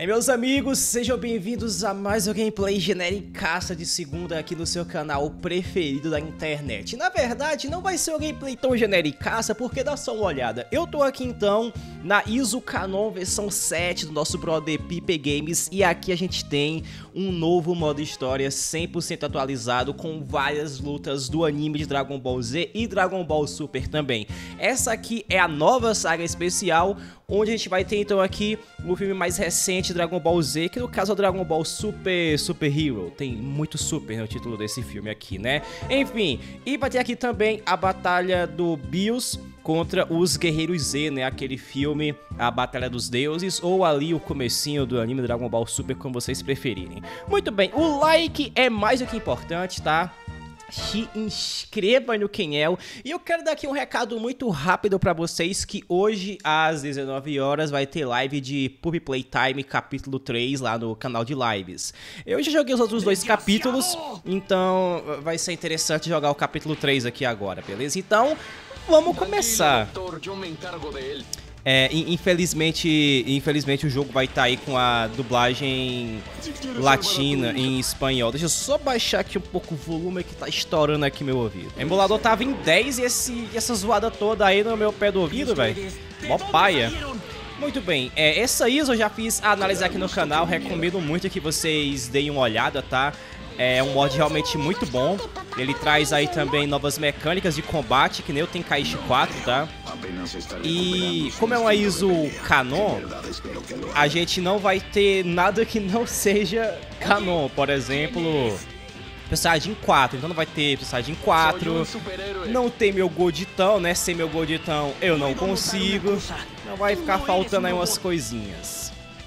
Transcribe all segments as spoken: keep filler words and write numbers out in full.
E meus amigos, sejam bem-vindos a mais um gameplay genericaça de segunda aqui no seu canal preferido da internet. Na verdade, não vai ser um gameplay tão genericaça, porque dá só uma olhada. Eu tô aqui então na I S O Canon versão sete do nosso brother Pipe Games, e aqui a gente tem um novo modo história cem por cento atualizado, com várias lutas do anime de Dragon Ball Z e Dragon Ball Super também. Essa aqui é a nova saga especial, onde a gente vai ter então aqui o filme mais recente, Dragon Ball Z, que no caso é o Dragon Ball Super Super Hero. Tem muito super no título desse filme aqui, né? Enfim, e vai ter aqui também a batalha do Bills contra os Guerreiros Z, né? Aquele filme, a Batalha dos Deuses, ou ali o comecinho do anime Dragon Ball Super, como vocês preferirem. Muito bem, o like é mais do que importante, tá? Se inscreva no canal. E eu quero dar aqui um recado muito rápido pra vocês, que hoje às dezenove horas vai ter live de Puppy Playtime capítulo três lá no canal de lives. Eu já joguei os outros dois capítulos, então vai ser interessante jogar o capítulo três aqui agora, beleza? Então, vamos começar. É, infelizmente, infelizmente o jogo vai estar aí com a dublagem latina em espanhol. Deixa eu só baixar aqui um pouco o volume que tá estourando aqui meu ouvido. O emulador tava em dez e esse, essa zoada toda aí no meu pé do ouvido, velho. Mó paia. Muito bem, é, essa I S O eu já fiz a análise aqui no canal, recomendo muito que vocês deem uma olhada, tá? É um mod realmente muito bom. Ele traz aí também novas mecânicas de combate, que nem o Tenkaichi quatro, tá? E como é uma I S O Canon, a gente não vai ter nada que não seja Canon. Por exemplo, Saiyajin quatro, então não vai ter Saiyajin quatro. Não tem meu Goditão, né? Sem meu Goditão eu não consigo. Não vai ficar faltando aí umas coisinhas.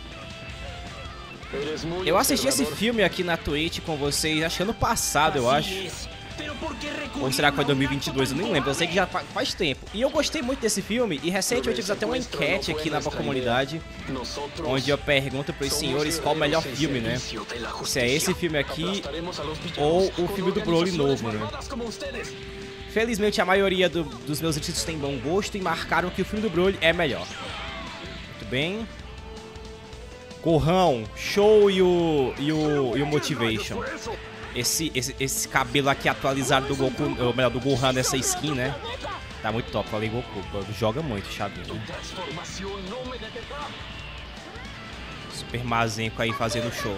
Eu assisti esse filme aqui na Twitch com vocês, acho que ano passado, eu acho. Ou será que foi dois mil e vinte e dois? Eu nem lembro, eu sei que já faz tempo. E eu gostei muito desse filme, e recentemente eu fiz até uma enquete aqui na comunidade, onde eu pergunto para os senhores qual o melhor filme, né? Se é esse filme aqui, ou o filme do Broly novo, né? Felizmente a maioria do, dos meus inscritos tem bom gosto e marcaram que o filme do Broly é melhor. Muito bem. Gohan, Show e o, e o, e o Motivation. Esse, esse, esse cabelo aqui atualizado do Goku, ou melhor, do Gohan nessa skin, né? Tá muito top, falei Goku, joga muito, chavinho, né? Super Mazenko aí fazendo show.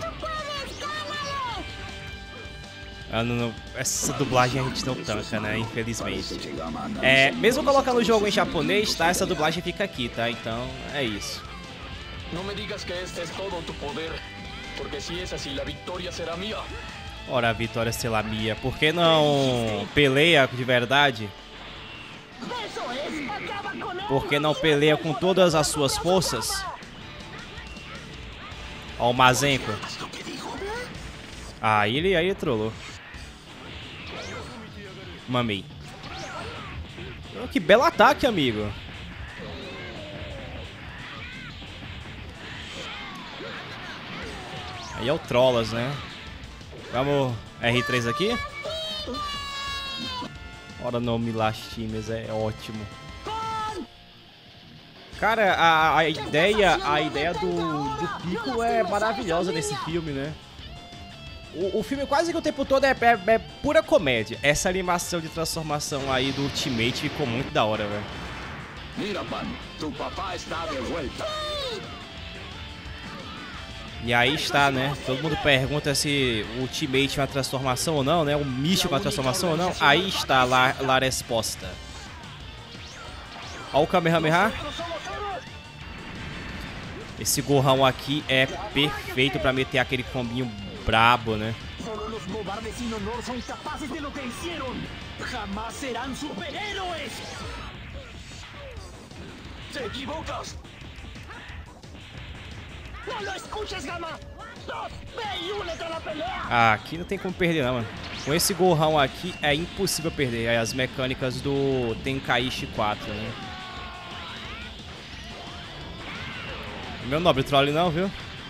Ah, não, não, essa dublagem a gente não tanca, né? Infelizmente. É, mesmo colocando o jogo em japonês, tá? Essa dublagem fica aqui, tá? Então, é isso. Não me digas que este é todo tu poder, porque se é assim, a vitória será minha. Ora, a vitória será minha. Por que não peleia de verdade? Por que não peleia com todas as suas forças? Ó o Mazenko. Ah, ele aí trollou. Mamei. Oh, que belo ataque, amigo. Aí é o Trollas, né? Vamos R três aqui. Ora, não me lastimes, é ótimo. Cara, a, a ideia, a ideia do, do Piccolo é maravilhosa nesse filme, né? O, o filme quase que o tempo todo é, é, é pura comédia. Essa animação de transformação aí do Ultimate ficou muito da hora, velho. Mira, Pan, tu papá está de volta. E aí está, né? Todo mundo pergunta se o Ultimate é uma transformação ou não, né? O místico é uma transformação ou não. Aí está lá a resposta. Olha o Kamehameha. Esse Gohan aqui é perfeito pra meter aquele combinho brabo, né? Te equivocas. Ah, aqui não tem como perder não, mano. Com esse Gohan aqui é impossível perder. Aí as mecânicas do Tenkaichi quatro, né? Meu nobre troll não, viu?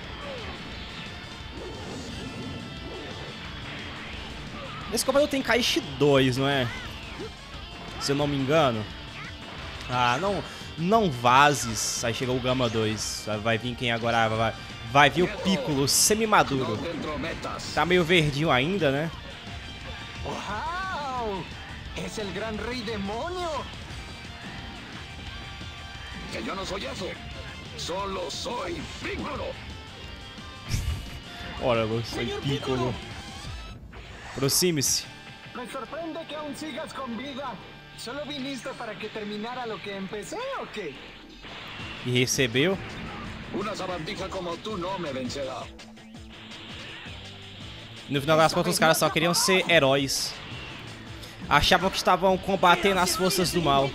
Esse comando tem Tenkaichi dois, não é? Se eu não me engano. Ah, não... Não vazes. Aí chegou o Gama dois. Vai vir quem agora? Vai, Vai vir o Piccolo semi-maduro. Tá meio verdinho ainda, né? ¡Wow! ¡Es el gran rey demonio! Que yo no soy eso. Solo soy Piccolo. Ora, eu sou Piccolo. Aproxime-se. Me sorprende que aún sigas con vida. ¿Solo viniste para que terminara lo que empecé o qué? E recebeu. Una sabandija como tú no me vencerá. No final das contas, os caras só queriam ser heróis. Achavam que estavam combatendo as forças do mal.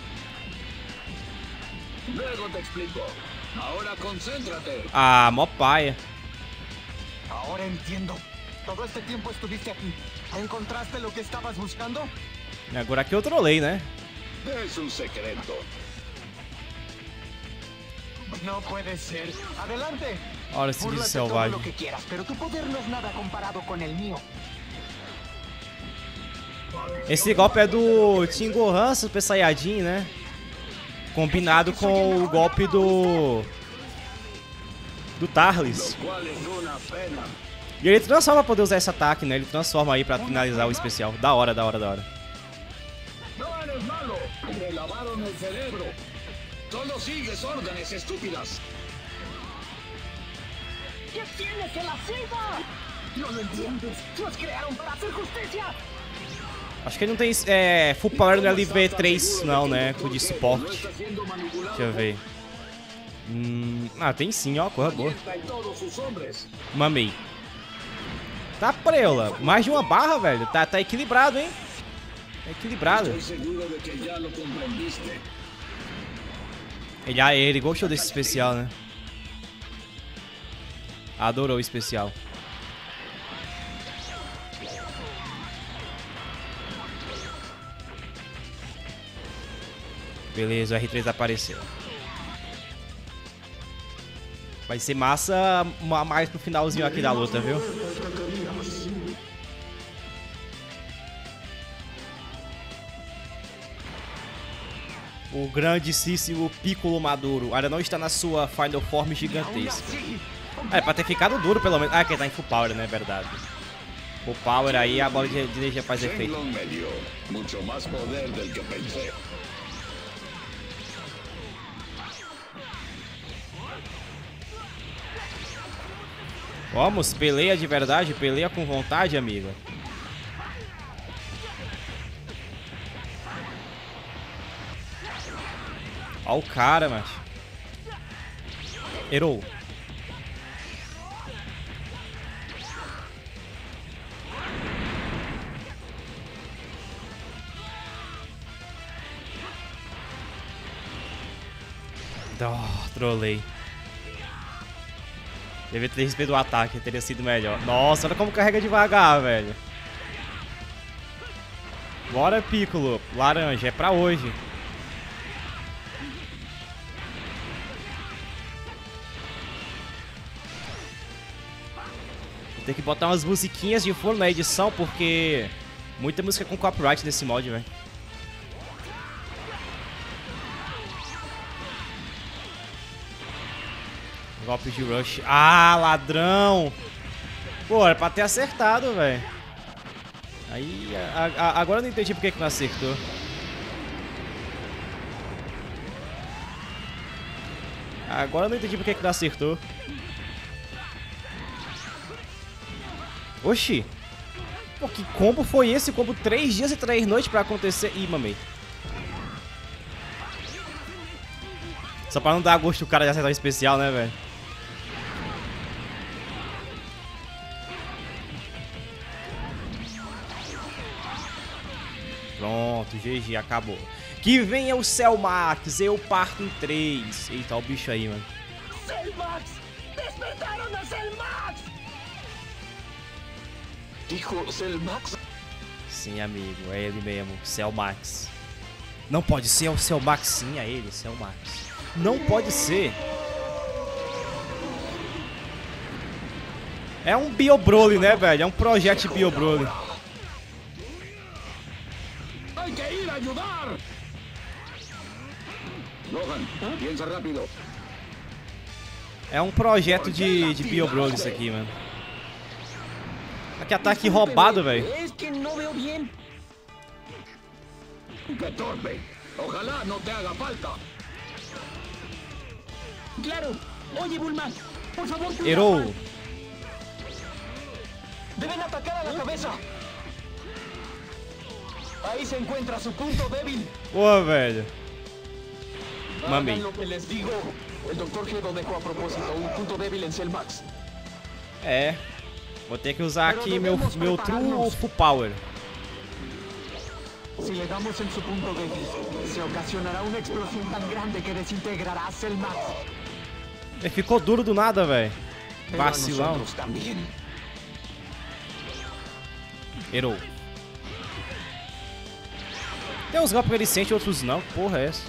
Luego te explico. Ahora concéntrate. Ah, mó paia. Ahora entiendo. Todo este tiempo estuviste aquí. ¿Encontraste lo que estabas buscando? Agora que eu trolei, né? Es un secreto. No puede ser. Adelante. Olha esse bicho Búrlate todo selvagem. lo que quieras, pero tu poder no es nada comparado con el mío. Esse golpe é do Tingohan Super Saiyajin, né? Combinado com o golpe do... do Tarles. Lo cual es una pena. E ele transforma pra poder usar esse ataque, né? Ele transforma aí pra finalizar o especial. Da hora, da hora, da hora. No eres malo. Me lavaron el cerebro. Solo sigues órdenes estúpidas. ¿Qué tienes en la cima? No lo entiendes. Nos crearon para hacer justicia. Acho que ele não tem é, full power no L V três não, né? Com de suporte. Deixa eu ver. Hum, ah, tem sim, ó. Corra boa. Mamei. Tá preula. Mais de uma barra, velho. Tá, tá equilibrado, hein? Tá equilibrado. Ele, ah, ele gostou desse especial, né? Adorou o especial. Beleza, o R três apareceu. Vai ser massa mais pro finalzinho aqui da luta, viu? O grandíssimo Piccolo Maduro ainda não está na sua Final Form gigantesca. É, pra ter ficado duro pelo menos. Ah, que ele tá em full power, né? É verdade. Full power aí, a bola de energia faz efeito. Vamos, peleia de verdade, peleia com vontade, amiga. Ó o cara, macho. Errou. Oh, trolei. Devia ter respeito o ataque, teria sido melhor. Nossa, olha como carrega devagar, velho. Bora, Piccolo. Laranja, é pra hoje. Vou ter que botar umas musiquinhas de fundo na edição, porque... muita música com copyright nesse mod, velho. Golpe de rush. Ah, ladrão! Pô, era pra ter acertado, velho. Aí, a, a, agora eu não entendi porque que não acertou. Agora eu não entendi porque que não acertou. Oxi! Pô, que combo foi esse? Combo três dias e três noites pra acontecer. Ih, mamei. Só pra não dar gosto o cara de acertar o especial, né, velho? Pronto, G G, acabou. Que venha o Cell Max, eu parto em três. Eita, olha o bicho aí, mano. ¡Cell Max! ¡Despertaron a Cell Max! Dijo Cell Max. Sim, amigo, é ele mesmo, Cell Max. Não pode ser, é o Cell Max, sim, é ele, Cell Max. Não pode ser. É um Bio Broly, né, velho? É um projeto Bio Broly. Hay que ir a ayudar. Gohan, piensa rápido. É um projeto de, de BioBro isso aqui, mano. Que ataque roubado, velho. ¡Qué torpe! Ojalá no te haga falta. Claro. Oye, Bulma, por favor, cuida. Errou. Deben atacar a la cabeza. Ahí se encuentra su punto débil. Pô, velho. Mami. Hagan lo que les digo. El doctor Gedo dejó a propósito un punto débil en Cell Max. É. Vou ter que usar aqui meu, meu True Full Power. Si le damos en su punto débil, se ocasionará una explosión tan grande que desintegrará Cell Max. Ele ficou duro do nada, velho. Vacilão. Errou. Tem uns golpes que ele sente, outros não. Que porra é essa?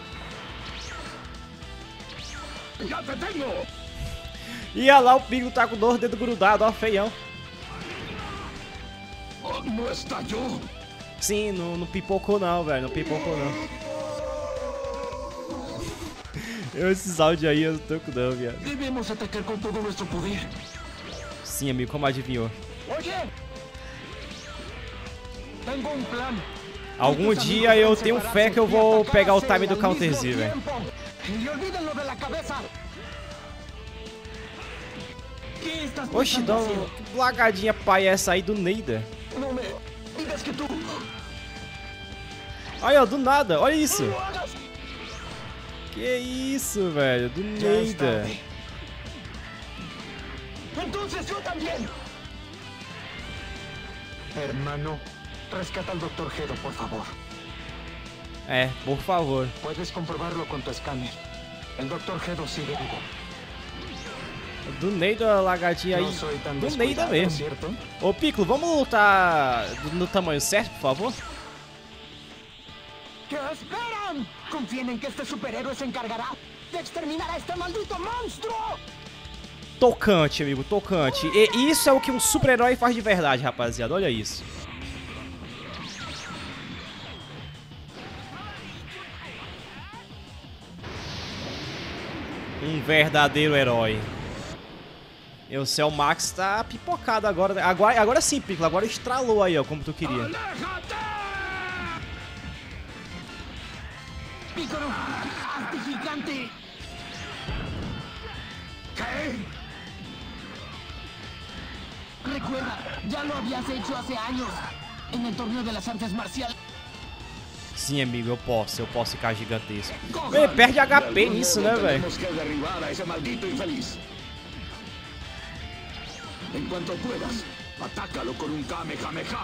¡Ya te tengo! E olha lá, o Piccolo tá com dois dedos grudados, ó, feião. Oh, ¿no estalló? Sim, não, não pipocou não, velho. Não pipocou não. Eu, esses áudios aí, eu não tô com não, viado. Debemos atacar con todo nuestro poder. Sim, amigo, como adivinhou? Oye, tengo un plan. Algum dia eu tenho fé que eu vou pegar o time do Counter Z, velho. Y olvídenlo de la cabeza. ¿Qué estás Oxi, dá pensando uma hacer? lagadinha pai essa aí do Neida. No me digas que tú Olha, ó, do nada, olha isso. lo hagas. Que isso, velho, do Ya es Neida. tarde. Entonces yo también. Hermano, rescata al doctor Gedo, por favor. É, por favor. Puedes comprobarlo con tu escáner. El doctor Gedo sigue vivo. Do Neida, a lagadinha aí. No soy tan Do Neida descuidado, mesmo. ¿cierto? Ô, Piccolo, vamos lutar no tamanho certo, por favor? ¿Qué esperan? Confíen en que este superhéroe se encargará de exterminar a este maldito monstruo. Tocante, amigo, tocante. E isso é o que um super-herói faz de verdade, rapaziada. Olha isso. Um verdadeiro herói. E o Cell Max tá pipocado agora, né? Agora, agora sim, Piccolo. Agora estralou aí, ó, como tu queria. ¡Aléjate! Piccolo, hazte gigante. ¿Qué? Recuerda, ya lo habías hecho hace años en el torneo de las artes marciales. Sim, amigo, eu posso. Eu posso ficar gigantesco. Ele perde H P nisso, né, velho? Tenemos que derribar a ese maldito infeliz. En cuanto puedas, atácalo con un Kamehameha.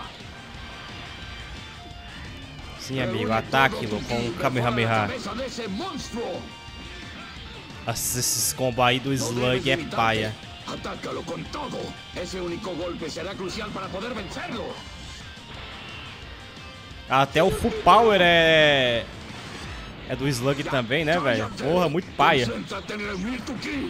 Sim, amigo, ataque-lo com o Kamehameha. Cabeza de ese monstruo. Nossa, esses combos aí do Slug é paia. Atácalo con todo. Ese único golpe será crucial para poder vencerlo. Até o Full Power é... É do Slug também, né, velho? Porra, muito paia. Concéntrate en el Mituki.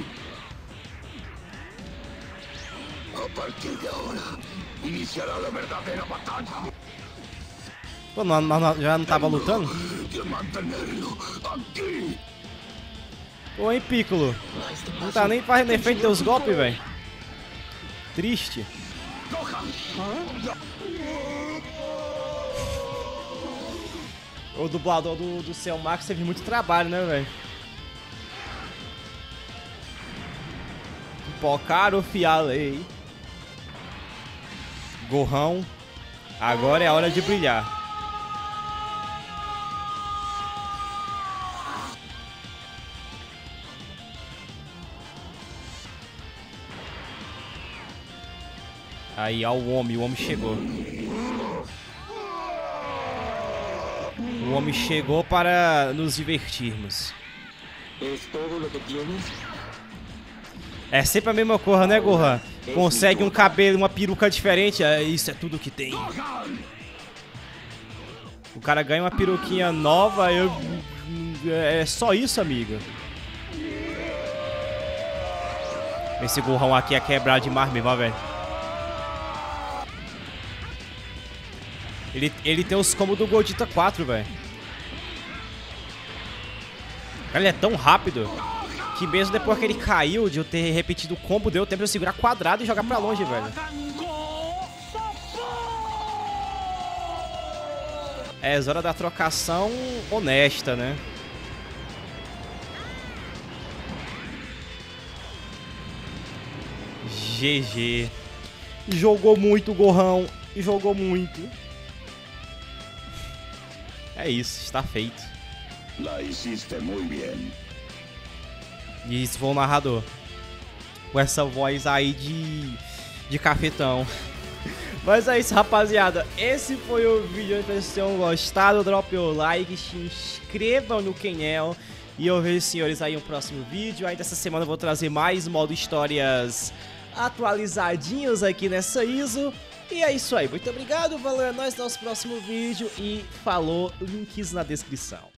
A partir de ahora, iniciará la verdadera batalla. Pô, não, não, já não tava lutando? Que mantenerlo aquí. Pô, hein, Piccolo? Não tá nem fazendo efeito teus golpes, velho. Triste. O dublador do, do Cell Max teve muito trabalho, né, velho? Pipocaram o fialei. Gohan. Agora é a hora de brilhar. Aí, ó, o homem, o homem chegou. O homem chegou para nos divertirmos. ¿Es todo lo que tienes? É sempre a mesma coisa, né, Gohan? Consegue um cabelo, uma peruca diferente, é, isso é tudo que tem. O cara ganha uma peruquinha nova, eu... é só isso, amigo. Esse Gohan aqui é quebrado demais mesmo, ó, velho. Ele, ele tem os combos do Gogeta quatro, velho. Ele é tão rápido Que mesmo depois que ele caiu, de eu ter repetido o combo, deu tempo de eu segurar quadrado e jogar pra longe, velho. É hora da trocação honesta, né? G G. Jogou muito, Gohan. Jogou muito. É isso, está feito. La hiciste muy bien. E isso foi o narrador. Com essa voz aí de, de cafetão. Mas é isso, rapaziada. Esse foi o vídeo. Espero que vocês tenham gostado. Drop o like, se inscrevam no canal. E eu vejo os senhores aí no próximo vídeo. Ainda essa semana eu vou trazer mais modo histórias atualizadinhos aqui nessa I S O. E é isso aí. Muito obrigado. Valeu, é nóis. Nosso próximo vídeo. E falou. Links na descrição.